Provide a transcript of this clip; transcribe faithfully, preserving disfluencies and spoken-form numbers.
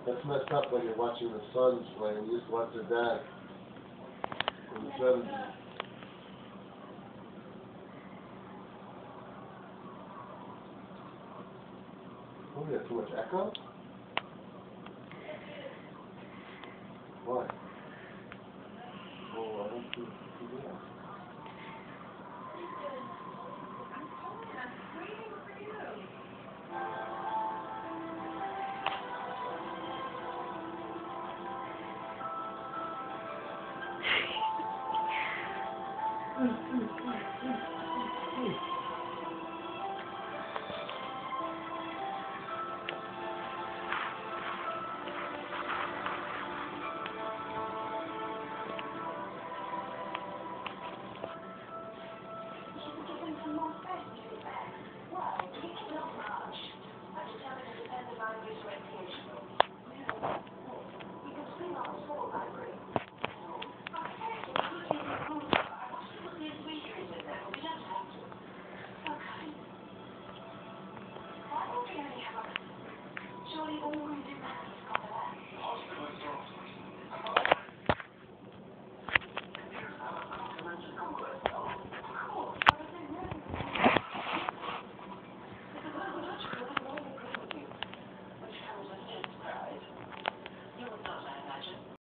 That's messed up when you're watching the Suns play and you just watch their dad in the seventies. Oh, we got too much echo? Why? Oh, I don't see that. Surely all we do